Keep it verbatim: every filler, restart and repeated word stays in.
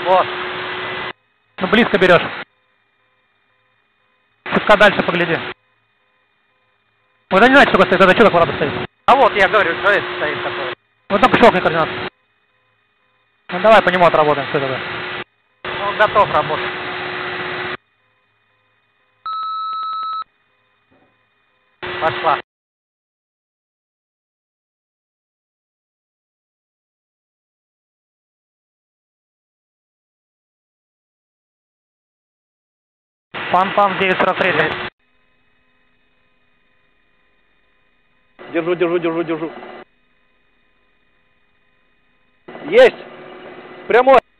Вот. Ну, близко берешь. Чутка дальше погляди. Вы не знаете, что стоит, тогда что такое стоит? А вот, я говорю, что это стоит такое. Вот там щелкни координаты. Ну, давай по нему отработаем, все тогда. Он готов работать. Пошла. Фан-фан девять сорок три. Держу, держу, держу, держу. Есть! Прямой!